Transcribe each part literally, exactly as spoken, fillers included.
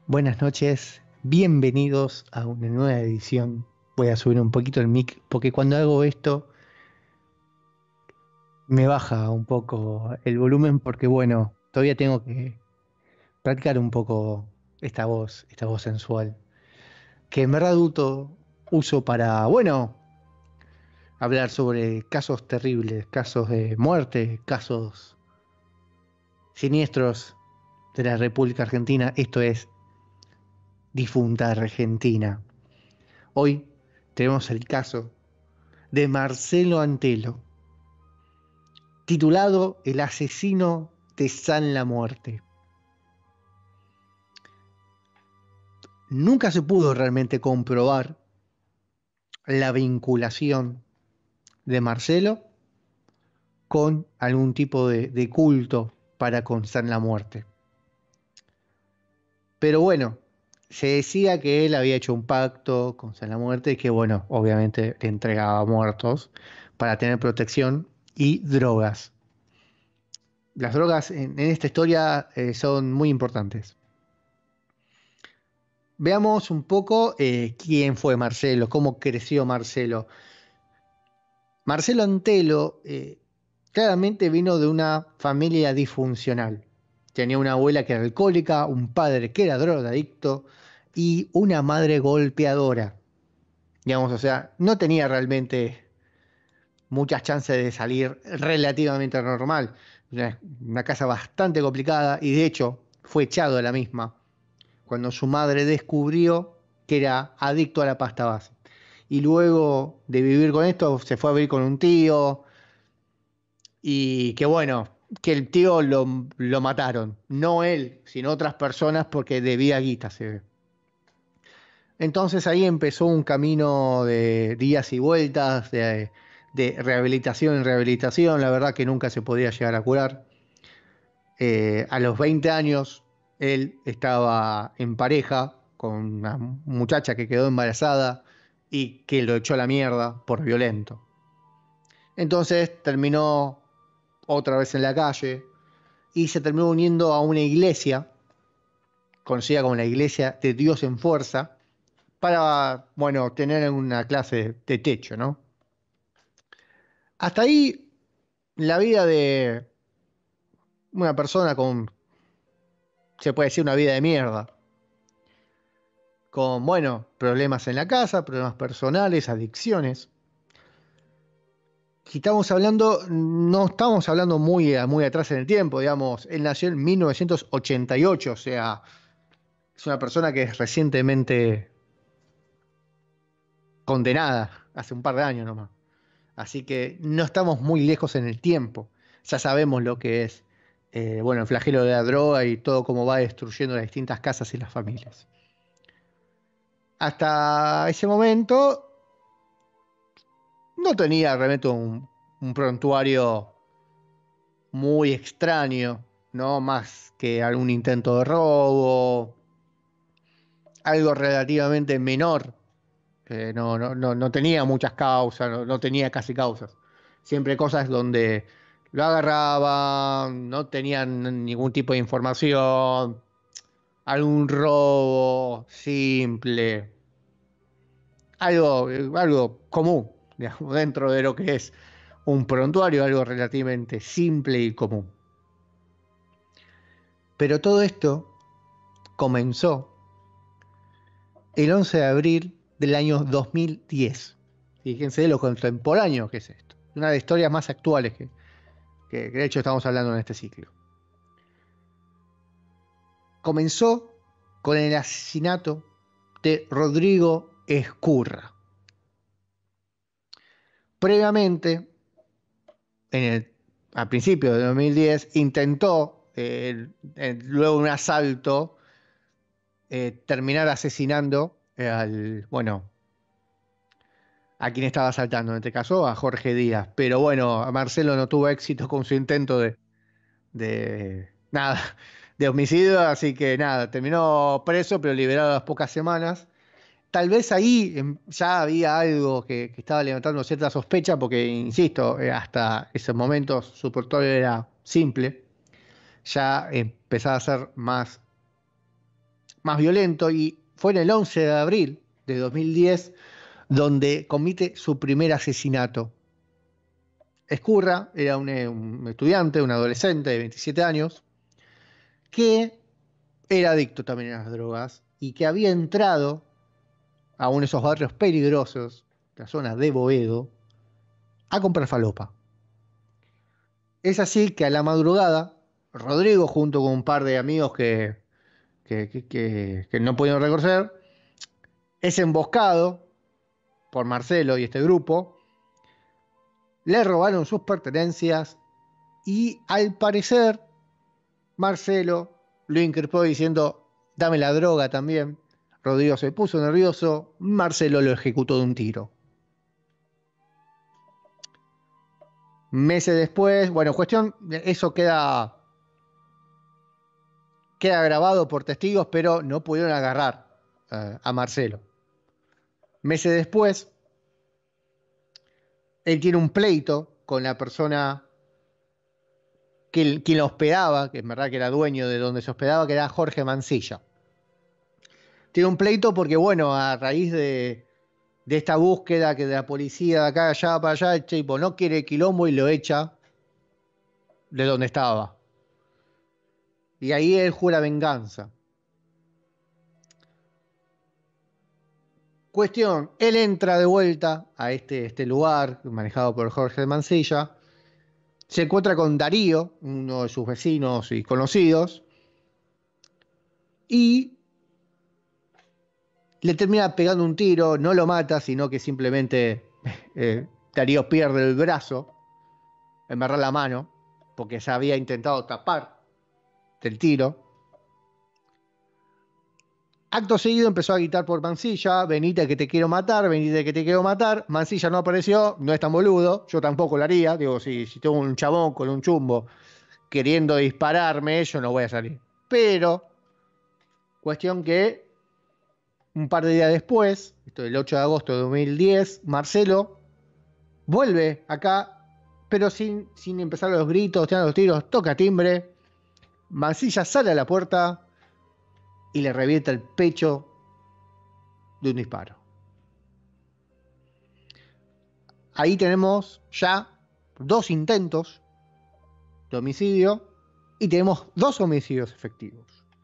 Buenas noches, bienvenidos a una nueva edición. Voy a subir un poquito el mic porque cuando hago esto me baja un poco el volumen porque bueno, todavía tengo que practicar un poco esta voz, esta voz sensual, que en verdad uto- uso para, bueno, hablar sobre casos terribles, casos de muerte, casos siniestros de la República Argentina. Esto es Difunta Argentina. Hoy tenemos el caso de Marcelo Antelo, titulado El asesino de San La Muerte. Nunca se pudo realmente comprobar la vinculación de Marcelo con algún tipo de, de culto para con San La Muerte. Pero bueno, se decía que él había hecho un pacto con San La Muerte y que bueno, obviamente le entregaba muertos para tener protección y drogas. Las drogas en, en esta historia eh, son muy importantes. Veamos un poco eh, quién fue Marcelo, cómo creció Marcelo. Marcelo Antelo eh, claramente vino de una familia disfuncional. Tenía una abuela que era alcohólica, un padre que era drogadicto y una madre golpeadora. Digamos, o sea, no tenía realmente muchas chances de salir relativamente normal. Una, una casa bastante complicada y de hecho fue echado de la misma cuando su madre descubrió que era adicto a la pasta base. Y luego de vivir con esto, se fue a vivir con un tío y que bueno, que el tío lo, lo mataron. No él, sino otras personas porque debía guita, se ve. Entonces ahí empezó un camino de días y vueltas, de, de rehabilitación en rehabilitación. La verdad que nunca se podía llegar a curar. Eh, a los veinte años, él estaba en pareja con una muchacha que quedó embarazada y que lo echó a la mierda por violento. Entonces terminó otra vez en la calle y se terminó uniendo a una iglesia, conocida como la Iglesia de Dios en Fuerza, para, bueno, tener una clase de techo, ¿no? Hasta ahí la vida de una persona con, se puede decir, una vida de mierda. Con, bueno, problemas en la casa, problemas personales, adicciones. Si estamos hablando, no estamos hablando muy, muy atrás en el tiempo, digamos, él nació en mil novecientos ochenta y ocho, o sea, es una persona que es recientemente condenada, hace un par de años nomás. Así que no estamos muy lejos en el tiempo. Ya sabemos lo que es, eh, bueno, el flagelo de la droga y todo cómo va destruyendo las distintas casas y las familias. Hasta ese momento no tenía realmente un, un prontuario muy extraño, ¿no? Más que algún intento de robo, algo relativamente menor. Eh, no, no, no, no tenía muchas causas, no, no tenía casi causas. Siempre cosas donde lo agarraban, no tenían ningún tipo de información, algún robo simple, algo, eh, algo común, digamos, dentro de lo que es un prontuario, algo relativamente simple y común. Pero todo esto comenzó el once de abril del año dos mil diez. Fíjense de lo contemporáneo que es esto. Una de las historias más actuales que, que, que de hecho estamos hablando en este ciclo. Comenzó con el asesinato de Rodrigo Escurra. Previamente, en el, a principios de dos mil diez, intentó, eh, eh, luego de un asalto, eh, terminar asesinando al, bueno, a quien estaba asaltando, en este caso a Jorge Díaz. Pero bueno, Marcelo no tuvo éxito con su intento de, de nada, de homicidio, así que nada, terminó preso, pero liberado a las pocas semanas. Tal vez ahí em, ya había algo que, que estaba levantando cierta sospecha, porque, insisto, eh, hasta esos momentos su portfolio era simple, ya empezaba a ser más, más violento, y fue en el once de abril de dos mil diez donde comete su primer asesinato. Escurra era un, un estudiante, un adolescente de veintisiete años, que era adicto también a las drogas y que había entrado a uno de esos barrios peligrosos, la zona de Boedo, a comprar falopa. Es así que a la madrugada, Rodrigo, junto con un par de amigos que, que, que, que, que no pudieron reconocer, es emboscado por Marcelo y este grupo, le robaron sus pertenencias y al parecer Marcelo lo increpó diciendo: dame la droga también. Rodrigo se puso nervioso, Marcelo lo ejecutó de un tiro. Meses después, bueno, cuestión, eso queda, queda grabado por testigos, pero no pudieron agarrar uh, a Marcelo. Meses después, él tiene un pleito con la persona que, quien lo hospedaba, que en verdad que era dueño de donde se hospedaba, que era Jorge Mansilla. Tiene un pleito porque, bueno, a raíz de, de esta búsqueda que de la policía de acá, allá, para allá, el tipo no quiere quilombo y lo echa de donde estaba. Y ahí él jura venganza. Cuestión, él entra de vuelta a este, este lugar manejado por Jorge Mansilla, se encuentra con Darío, uno de sus vecinos y conocidos, y le termina pegando un tiro, no lo mata, sino que simplemente eh, Darío pierde el brazo, en verdad la mano, porque se había intentado tapar del tiro. Acto seguido empezó a gritar por Mansilla: venite que te quiero matar, venite que te quiero matar. Mansilla no apareció, no es tan boludo, yo tampoco lo haría. Digo, si, si tengo un chabón con un chumbo queriendo dispararme, yo no voy a salir. Pero, cuestión que un par de días después, esto el ocho de agosto de dos mil diez, Marcelo vuelve acá, pero sin, sin empezar los gritos, tirando los tiros, toca timbre. Mansilla sale a la puerta y le revienta el pecho de un disparo. Ahí tenemos ya dos intentos de homicidio y tenemos dos homicidios efectivos.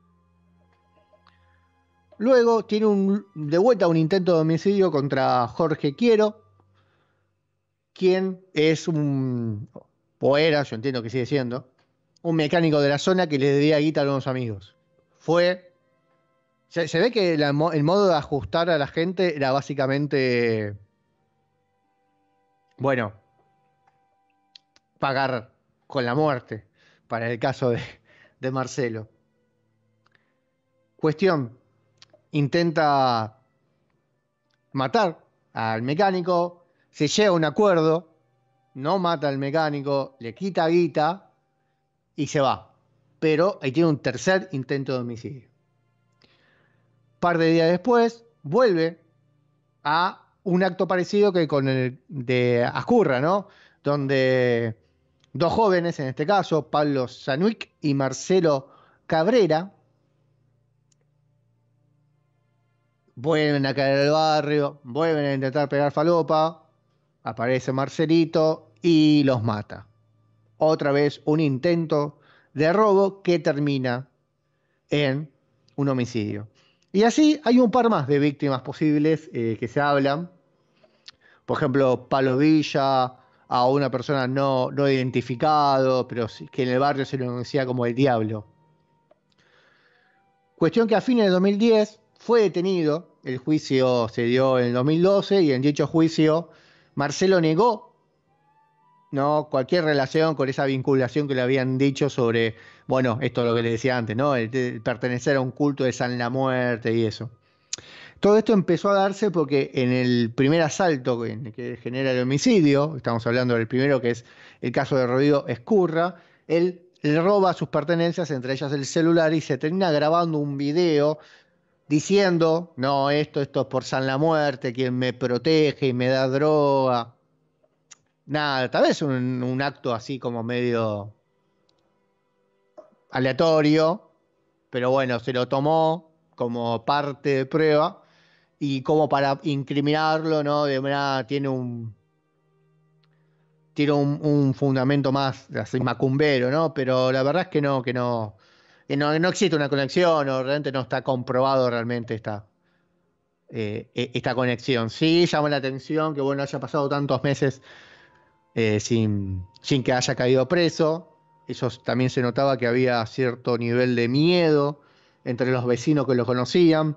Luego tiene un, de vuelta un intento de homicidio contra Jorge Quiero, quien es un, o era, yo entiendo que sigue siendo, un mecánico de la zona que le debía guita a unos amigos. Fue, se, se ve que la, el modo de ajustar a la gente era básicamente, bueno, pagar con la muerte, para el caso de, de Marcelo. Cuestión, intenta matar al mecánico, se llega a un acuerdo, no mata al mecánico, le quita guita y se va. Pero ahí tiene un tercer intento de homicidio. Un par de días después, vuelve a un acto parecido que con el de Ascurra, ¿no? Donde dos jóvenes, en este caso, Pablo Sanuic y Marcelo Cabrera, vuelven a caer al barrio, vuelven a intentar pegar falopa, aparece Marcelito y los mata. Otra vez un intento de robo que termina en un homicidio. Y así hay un par más de víctimas posibles eh, que se hablan. Por ejemplo, Palo Villa, a una persona no, no identificado, pero que en el barrio se lo conocía como el Diablo. Cuestión que a fines de dos mil diez fue detenido, el juicio se dio en el dos mil doce y en dicho juicio Marcelo negó, ¿no?, cualquier relación con esa vinculación que le habían dicho sobre, bueno, esto es lo que le decía antes, ¿no?, el, el pertenecer a un culto de San la Muerte y eso. Todo esto empezó a darse porque en el primer asalto que, que genera el homicidio, estamos hablando del primero, que es el caso de Rodrigo Escurra, él le roba sus pertenencias, entre ellas el celular, y se termina grabando un video diciendo: no, esto, esto es por San la Muerte, quien me protege y me da droga. Nada, tal vez un, un acto así como medio aleatorio, pero bueno, se lo tomó como parte de prueba y como para incriminarlo, ¿no? De manera, tiene un, tiene un, un fundamento más así, macumbero, ¿no? Pero la verdad es que no, que no, que no, no existe una conexión, o realmente no está comprobado realmente esta, eh, e- esta conexión. Sí, llama la atención que, bueno, haya pasado tantos meses eh, sin, sin que haya caído preso. Eso también se notaba que había cierto nivel de miedo entre los vecinos que lo conocían,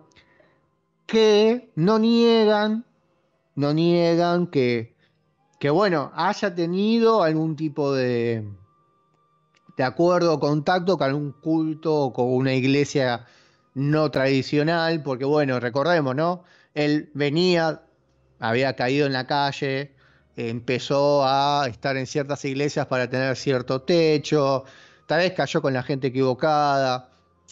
que no niegan, no niegan que, que bueno, haya tenido algún tipo de, de acuerdo o contacto con algún culto o con una iglesia no tradicional, porque bueno, recordemos, ¿no? Él venía, había caído en la calle, empezó a estar en ciertas iglesias para tener cierto techo, tal vez cayó con la gente equivocada,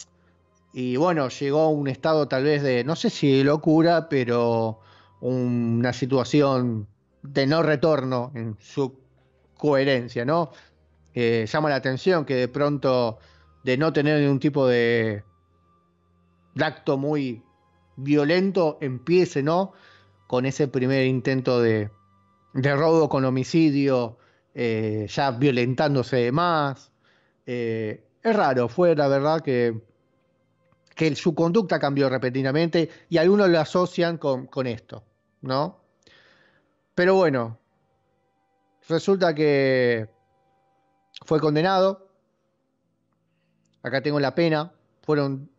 y bueno, llegó a un estado tal vez de, no sé si de locura, pero una situación de no retorno en su coherencia, ¿no? Eh, llama la atención que de pronto, de no tener ningún tipo de, de acto muy violento, empiece, ¿no? Con ese primer intento de, de robo con homicidio, eh, ya violentándose de más. Eh, es raro, fue la verdad que, que su conducta cambió repentinamente y algunos lo asocian con, con esto, ¿no? Pero bueno, resulta que fue condenado. Acá tengo la pena. Fueron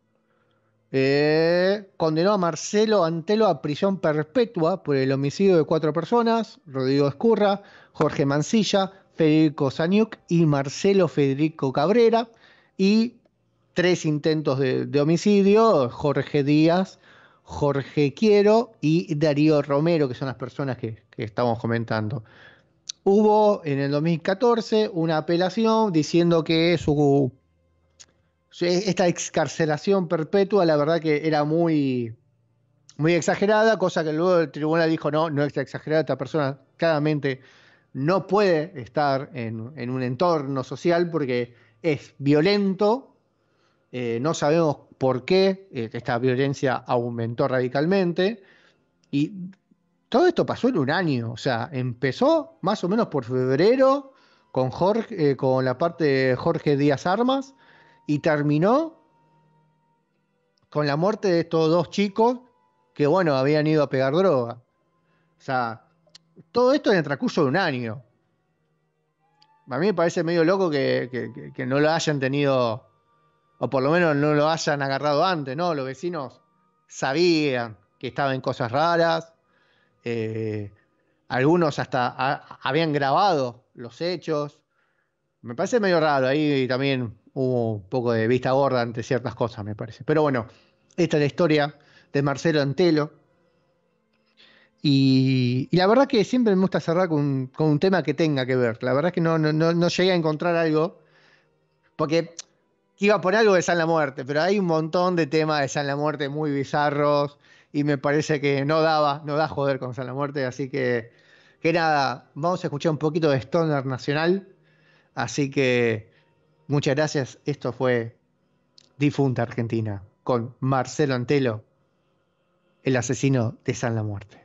Eh, condenó a Marcelo Antelo a prisión perpetua por el homicidio de cuatro personas: Rodrigo Escurra, Jorge Mancilla, Federico Saniuk y Marcelo Federico Cabrera, y tres intentos de, de homicidio: Jorge Díaz, Jorge Quiero y Darío Romero, que son las personas que, que estamos comentando. Hubo en el dos mil catorce una apelación diciendo que su esta excarcelación perpetua, la verdad que era muy, muy exagerada, cosa que luego el tribunal dijo: no, no es exagerada, esta persona claramente no puede estar en, en un entorno social porque es violento, eh, no sabemos por qué eh, esta violencia aumentó radicalmente, y todo esto pasó en un año. O sea, empezó más o menos por febrero con, Jorge, eh, con la parte de Jorge Díaz Armas, y terminó con la muerte de estos dos chicos que, bueno, habían ido a pegar droga. O sea, todo esto en el transcurso de un año. A mí me parece medio loco que, que, que, que no lo hayan tenido, o por lo menos no lo hayan agarrado antes, ¿no? Los vecinos sabían que estaba en cosas raras, eh, algunos hasta a, habían grabado los hechos. Me parece medio raro, ahí también hubo un poco de vista gorda ante ciertas cosas, me parece. Pero bueno, esta es la historia de Marcelo Antelo. Y, y la verdad que siempre me gusta cerrar con, con un tema que tenga que ver. La verdad es que no, no, no, no llegué a encontrar algo, porque iba por algo de San la Muerte, pero hay un montón de temas de San la Muerte muy bizarros y me parece que no daba, no da joder con San la Muerte, así que, que nada, vamos a escuchar un poquito de Stoner Nacional. Así que muchas gracias. Esto fue Difunta Argentina con Marcelo Antelo, el asesino de San la Muerte.